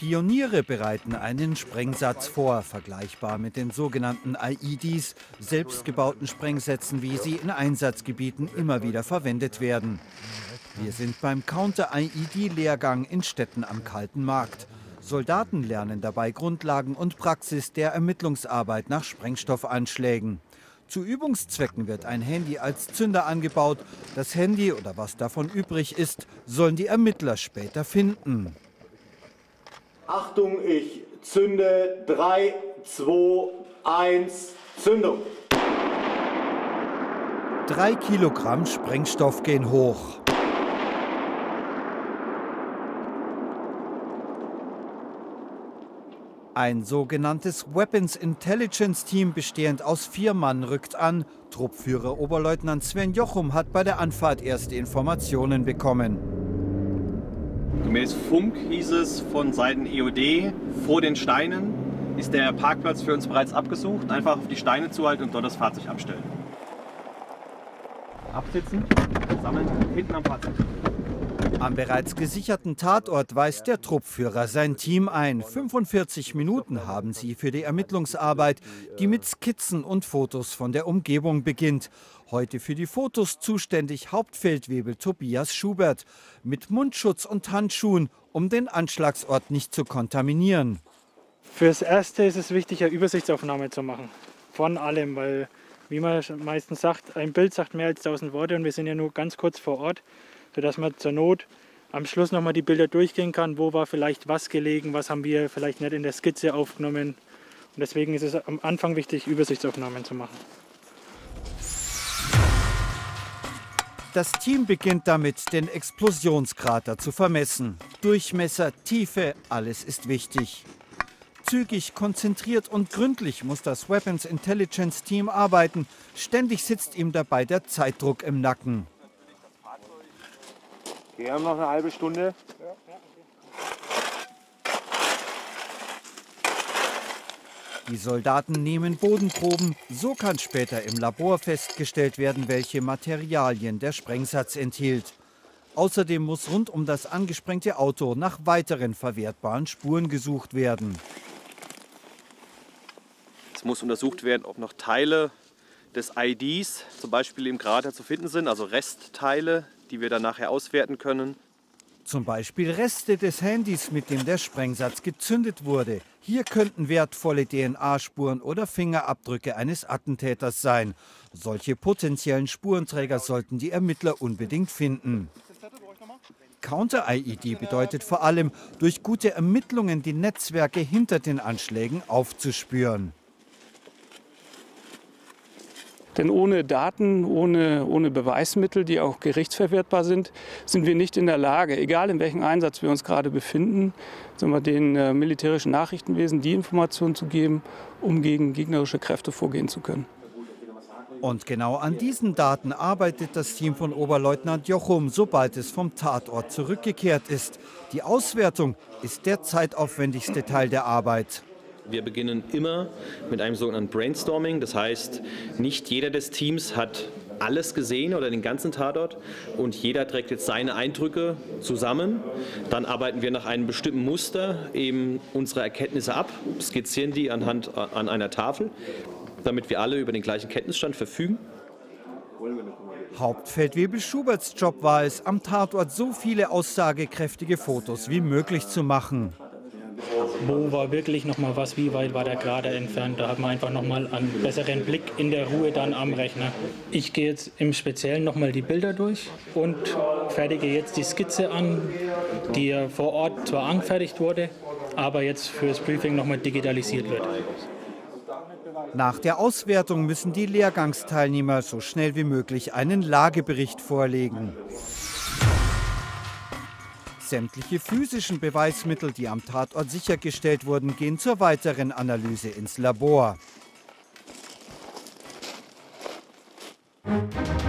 Pioniere bereiten einen Sprengsatz vor, vergleichbar mit den sogenannten IEDs, selbstgebauten Sprengsätzen, wie sie in Einsatzgebieten immer wieder verwendet werden. Wir sind beim Counter-IED-Lehrgang in Stetten am Kalten Markt. Soldaten lernen dabei Grundlagen und Praxis der Ermittlungsarbeit nach Sprengstoffanschlägen. Zu Übungszwecken wird ein Handy als Zünder angebaut. Das Handy oder was davon übrig ist, sollen die Ermittler später finden. Achtung, ich zünde. 3, 2, 1, Zündung. 3 Kilogramm Sprengstoff gehen hoch. Ein sogenanntes Weapons Intelligence Team bestehend aus 4 Mann rückt an. Truppführer Oberleutnant Sven Jochum hat bei der Anfahrt erste Informationen bekommen. Gemäß Funk hieß es von Seiten EOD, vor den Steinen ist der Parkplatz für uns bereits abgesucht. Einfach auf die Steine zuhalten und dort das Fahrzeug abstellen. Absitzen, sammeln, hinten am Fahrzeug. Am bereits gesicherten Tatort weist der Truppführer sein Team ein. 45 Minuten haben sie für die Ermittlungsarbeit, die mit Skizzen und Fotos von der Umgebung beginnt. Heute für die Fotos zuständig Hauptfeldwebel Tobias Schubert. Mit Mundschutz und Handschuhen, um den Anschlagsort nicht zu kontaminieren. Fürs Erste ist es wichtig, eine Übersichtsaufnahme zu machen. Von allem, weil, wie man meistens sagt, ein Bild sagt mehr als 1000 Worte und wir sind ja nur ganz kurz vor Ort, sodass man zur Not am Schluss nochmal die Bilder durchgehen kann, wo war vielleicht was gelegen, was haben wir vielleicht nicht in der Skizze aufgenommen. Und deswegen ist es am Anfang wichtig, Übersichtsaufnahmen zu machen. Das Team beginnt damit, den Explosionskrater zu vermessen. Durchmesser, Tiefe, alles ist wichtig. Zügig, konzentriert und gründlich muss das Weapons Intelligence Team arbeiten. Ständig sitzt ihm dabei der Zeitdruck im Nacken. Wir haben noch eine halbe Stunde. Die Soldaten nehmen Bodenproben. So kann später im Labor festgestellt werden, welche Materialien der Sprengsatz enthielt. Außerdem muss rund um das angesprengte Auto nach weiteren verwertbaren Spuren gesucht werden. Es muss untersucht werden, ob noch Teile des IDs zum Beispiel im Krater zu finden sind, also Restteile, die wir dann nachher auswerten können. Zum Beispiel Reste des Handys, mit dem der Sprengsatz gezündet wurde. Hier könnten wertvolle DNA-Spuren oder Fingerabdrücke eines Attentäters sein. Solche potenziellen Spurenträger sollten die Ermittler unbedingt finden. Counter-IED bedeutet vor allem, durch gute Ermittlungen die Netzwerke hinter den Anschlägen aufzuspüren. Denn ohne Daten, ohne Beweismittel, die auch gerichtsverwertbar sind, sind wir nicht in der Lage, egal in welchem Einsatz wir uns gerade befinden, den militärischen Nachrichtenwesen die Informationen zu geben, um gegen gegnerische Kräfte vorgehen zu können. Und genau an diesen Daten arbeitet das Team von Oberleutnant Jochum, sobald es vom Tatort zurückgekehrt ist. Die Auswertung ist der zeitaufwendigste Teil der Arbeit. Wir beginnen immer mit einem sogenannten Brainstorming. Das heißt, nicht jeder des Teams hat alles gesehen oder den ganzen Tatort und jeder trägt jetzt seine Eindrücke zusammen. Dann arbeiten wir nach einem bestimmten Muster eben unsere Erkenntnisse ab, skizzieren die an einer Tafel, damit wir alle über den gleichen Kenntnisstand verfügen. Hauptfeldwebel Schuberts Job war es, am Tatort so viele aussagekräftige Fotos wie möglich zu machen. Wo war wirklich noch mal was, wie weit war der Krater entfernt? Da hat man einfach noch mal einen besseren Blick in der Ruhe dann am Rechner. Ich gehe jetzt im Speziellen noch mal die Bilder durch und fertige jetzt die Skizze an, die ja vor Ort zwar angefertigt wurde, aber jetzt fürs Briefing noch mal digitalisiert wird. Nach der Auswertung müssen die Lehrgangsteilnehmer so schnell wie möglich einen Lagebericht vorlegen. Sämtliche physischen Beweismittel, die am Tatort sichergestellt wurden, gehen zur weiteren Analyse ins Labor.